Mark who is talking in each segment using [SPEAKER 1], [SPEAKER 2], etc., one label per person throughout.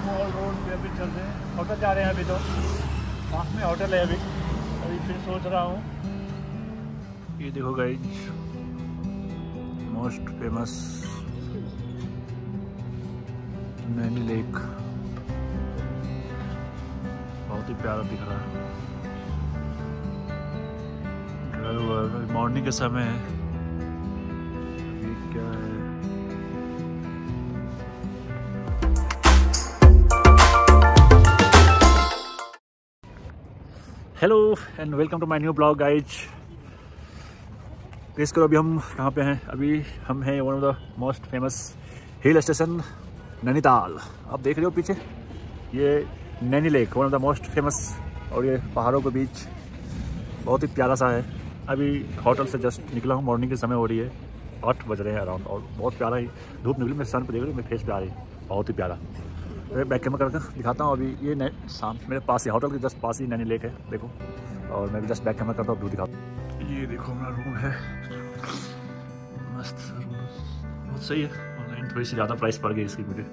[SPEAKER 1] Mall road पे अभी चल रहे हैं, होटल जा रहे हैं। अभी तो पास में होटल है। अभी फिर सोच रहा हूँ। ये देखो guys, most famous Naini lake, बहुत ही प्यारा दिख रहा है। मॉर्निंग के समय है। अभी क्या है, hello and welcome to my new blog guys. Guess करो अभी हम कहाँ पे हैं। अभी हम हैं one of the most famous hill station Nainital. आप देख रहे हो पीछे, ये Naini lake one of the most famous, और ये पहाड़ों के बीच बहुत ही प्यारा सा है। अभी होटल से जस्ट निकला हूँ, मॉर्निंग के समय हो रही है, 8 बज रहे हैं अराउंड, और बहुत प्यारा ही धूप निकली। मैं सन पे देख रही हूँ, मेरे फेस पे आ रही है, बहुत ही प्यारा। मैं बैक कैमरा करके दिखाता हूँ। अभी ये शाम मेरे पास ही, होटल के जस्ट पास ही नैनी लेक है, देखो। और मैं भी जस्ट बैक कैमरा करता हूँ, व्यू दिखाता हूँ। ये देखो हमारा रूम है, मस्त सा रूम, बहुत सही है। ऑनलाइन थोड़ी सी ज़्यादा प्राइस पड़ गई इसकी मुझे।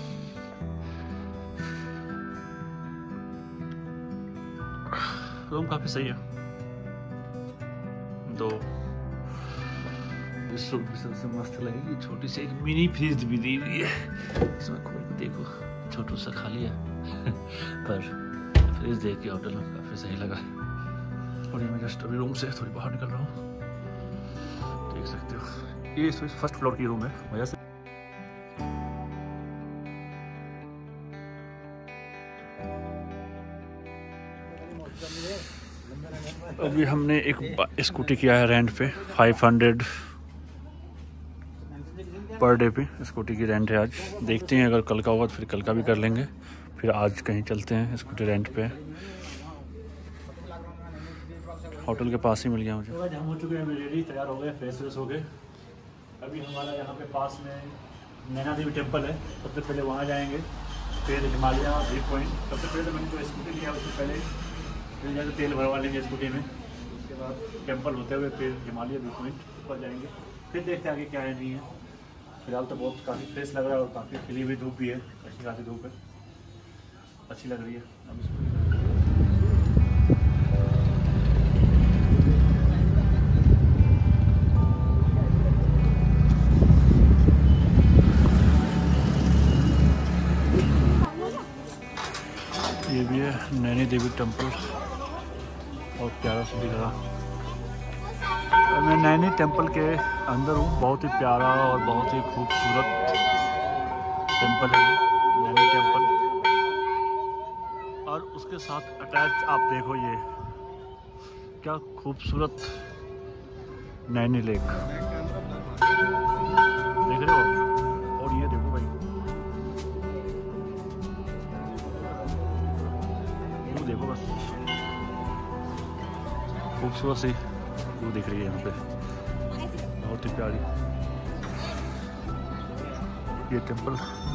[SPEAKER 1] रूम काफ़ी सही है। तो इस रूम की सबसे मस्त लगेगी छोटी सी एक मिनी फ्रिज भी दी हुई है। इसमें खोल के देखो, छोटू सा खाली है पर फ्रिज देख के होटल में काफ़ी सही लगा। और ये मैं जस्ट अभी रूम से थोड़ी बाहर निकल रहा हूँ, देख सकते हो। ये फर्स्ट फ्लोर की रूम है वजह से। अभी हमने एक स्कूटी किया है रेंट पे, 500 पर डे पे स्कूटी की रेंट है आज। देखते हैं अगर कल का होगा तो फिर कल का भी कर लेंगे, फिर आज कहीं चलते हैं स्कूटी रेंट पे। होटल के पास ही मिल गया मुझे। हम हो चुके हैं, रेडी, तैयार हो गए, फ्रेश व्रेश हो गए। अभी हमारा यहाँ पे पास में नैना देवी टेम्पल है, सबसे पहले वहाँ जाएंगे। फिर हिमालय व्यू पॉइंट, सबसे पहले मैंने जो स्कूटी लिया उससे पहले फिर जाकर तेल भरवा लेंगे स्कूटी में। उसके बाद टेम्पल होते हुए फिर हिमालय व्यू पॉइंट ऊपर जाएंगे। फिर देखते हैं आगे क्या है नहीं है। फिलहाल तो बहुत काफ़ी फ्रेश लग रहा है और काफ़ी खिली हुई धूप भी है, अच्छी खासी धूप है, अच्छी लग रही है। अब ये भी है नैनी देवी टेम्पल, बहुत प्यारा सा दिख रहा। मैं नैनी टेम्पल के अंदर हूँ, बहुत ही प्यारा और बहुत ही खूबसूरत टेम्पल है नैनी टेम्पल। और उसके साथ अटैच आप देखो, ये क्या खूबसूरत नैनी लेक देख रहे हो। और ये देखो भाई, व्यू देखो बस, खूबसूरत सी व्यू दिख रही है यहाँ पे, बहुत ही प्यारी ये टेम्पल।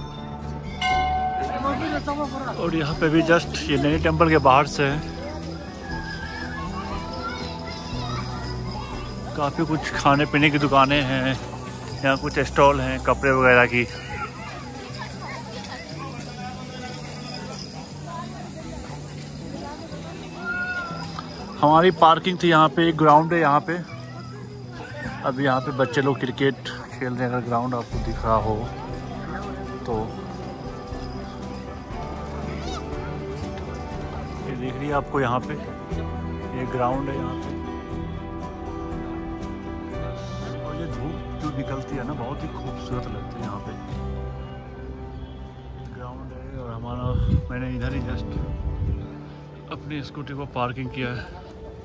[SPEAKER 1] और यहाँ पे भी जस्ट ये नैनी टेम्पल के बाहर से काफ़ी कुछ खाने पीने की दुकानें हैं, यहाँ कुछ स्टॉल हैं कपड़े वगैरह की। हमारी पार्किंग थी यहाँ पे, एक ग्राउंड है यहाँ पे। अभी यहाँ पे बच्चे लोग क्रिकेट खेल रहे हैं, अगर ग्राउंड आपको दिख रहा हो तो। ये दिख रही है आपको यहाँ पे, ये ग्राउंड है यहाँ पे। और ये धूप जो निकलती है ना, बहुत ही खूबसूरत लगती है यहाँ पे। ग्राउंड है और हमारा, मैंने इधर ही जस्ट अपनी स्कूटी को पार्किंग किया है।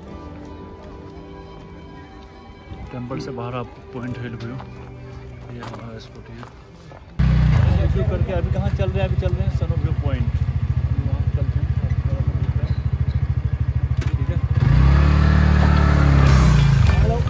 [SPEAKER 1] टेम्पल से बाहर आप पॉइंट हिल व्यू, ये हमारा स्कूटी है। शुरू करके अभी कहाँ चल रहे हैं, अभी चल रहे हैं सनो व्यू पॉइंट, वहाँ चलते हैं। ठीक है, हेलो।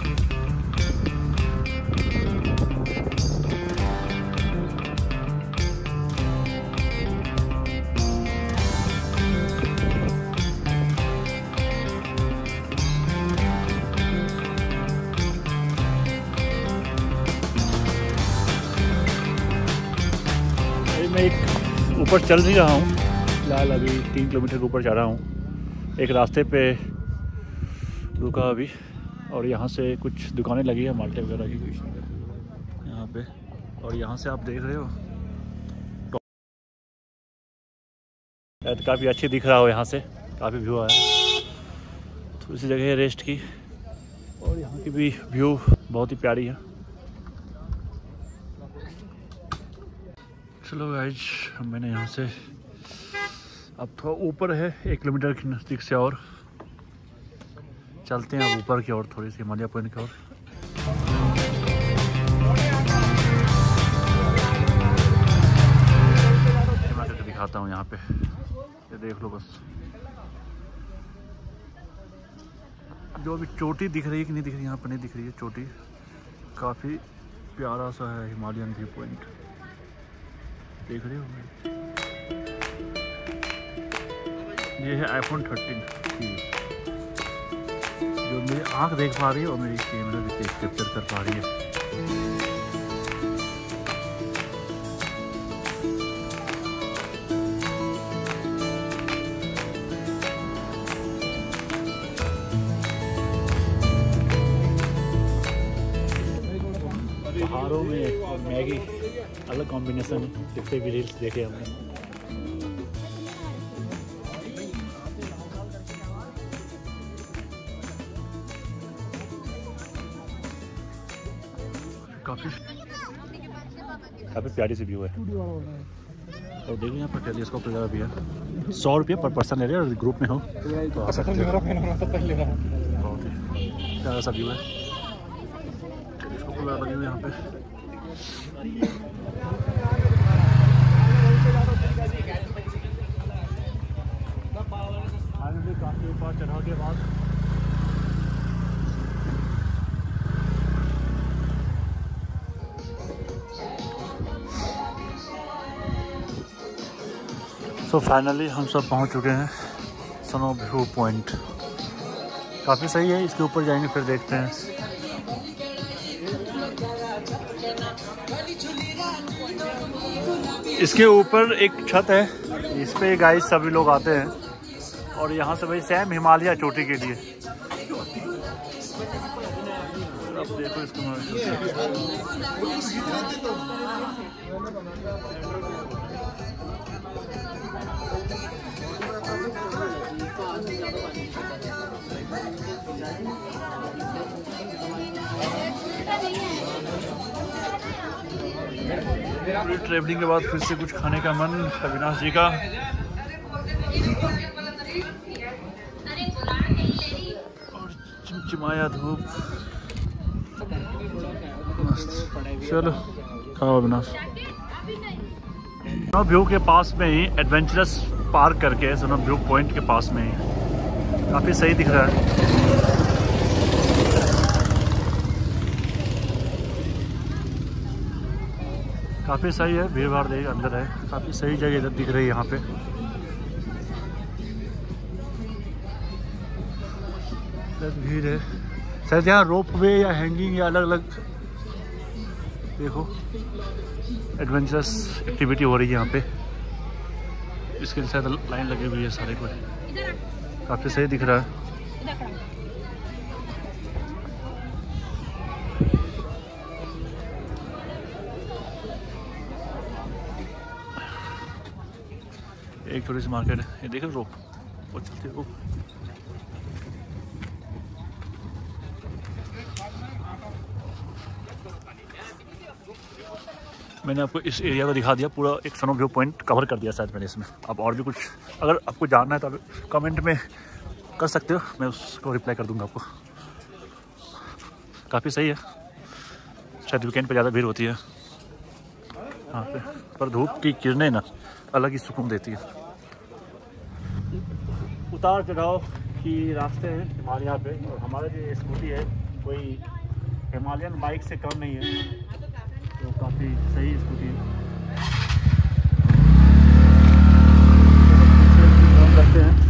[SPEAKER 1] मैं एक ऊपर चल नहीं रहा हूँ फिलहाल, अभी 3 किलोमीटर के ऊपर जा रहा हूँ। एक रास्ते पे रुका अभी, और यहाँ से कुछ दुकानें लगी है माल्टे वगैरह की यहाँ पे, और यहाँ से आप देख रहे हो तो काफ़ी अच्छी दिख रहा हो, यहाँ से काफ़ी व्यू आया। थोड़ी सी जगह है रेस्ट की, और यहाँ की भी व्यू बहुत ही प्यारी है। चलो गाइज, मैंने यहाँ से अब थोड़ा ऊपर है 1 किलोमीटर के नज़दीक से, और चलते हैं अब ऊपर की ओर, थोड़ी सी हिमालय पॉइंट की ओर। मैं करके दिखाता हूँ यहाँ पे, ये देख लो बस, जो अभी चोटी दिख रही है कि नहीं दिख रही, यहाँ पर नहीं दिख रही है चोटी। काफ़ी प्यारा सा है हिमालयन व्यू पॉइंट, देख रहे हो। ये है iPhone 13 जो मेरी आँख देख पा रही है और मेरी कैमरा भी कैप्चर कर पा रही है। पहाड़ों में और मैगी अलग कॉम्बिनेशन, जितने भी रील्स देखे हमने। काफ़ी प्यारी सी व्यू है, और देखिए यहाँ पर टेलीस्कोप वगैरह भी है। 100 रुपये पर पर्सन ले रहे हैं, और ग्रुप में हो तो आ सकते हो। बहुत ही प्यारा सा व्यू है, टेलीस्कोप वगैरह लगे हुए यहाँ पे। काफ़ी ऊपर चढ़ाव के बाद फाइनली हम सब पहुंच चुके हैं स्नो व्यू पॉइंट। काफ़ी सही है, इसके ऊपर जाएंगे फिर देखते हैं। इसके ऊपर एक छत है, इस पे गाइस सभी लोग आते हैं, और यहाँ से भाई सेम हिमालय चोटी के लिए। अब देखो इसको ट्रेवलिंग के बाद फिर से कुछ खाने का मन अविनाश जी का। और चिमचिमाया धूप, चलो खाओ अविनाश। स्नो व्यू के पास में ही एडवेंचरस पार्क करके, स्नो व्यू पॉइंट के पास में ही, काफ़ी सही दिख रहा है। काफ़ी सही है, भीड़ भाड़ देख अंदर है, काफ़ी सही जगह इधर दिख रही है यहाँ पे। भीड़ है शायद यहाँ रोप वे या हैंगिंग या अलग अलग, देखो एडवेंचरस एक्टिविटी हो रही है यहाँ पे, इसके लिए शायद लाइन लगी हुई है सारे को। काफ़ी सही दिख रहा है। एक छोटी सी मार्केट है, ये देखो रोप, वो चलती रोप। मैंने आपको इस एरिया को दिखा दिया, पूरा एक स्नो व्यू पॉइंट कवर कर दिया शायद मैंने इसमें। अब और भी कुछ अगर आपको जानना है तो आप कमेंट में कर सकते हो, मैं उसको रिप्लाई कर दूंगा आपको। काफ़ी सही है, शायद वीकेंड पे ज़्यादा भीड़ होती है यहाँ पे, पर धूप की किरणें ना अलग ही सुकून देती है। उतार चढ़ाव की रास्ते हैं हमारे यहाँ पे, और हमारा जो स्कूटी है कोई हिमालयन बाइक से कम नहीं है, तो काफ़ी सही स्कूटी है। करते हैं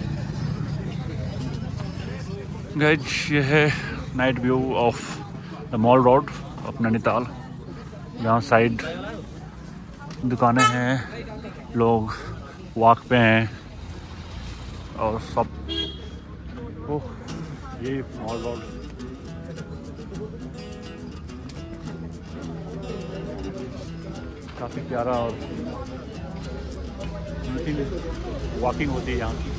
[SPEAKER 1] गाइज, ये है night view of the mall road of Nainital, जहाँ साइड दुकानें हैं, लोग वॉक पे हैं और सब। ओह, ये मॉल रोड काफ़ी प्यारा और वॉकिंग होती है यहाँ।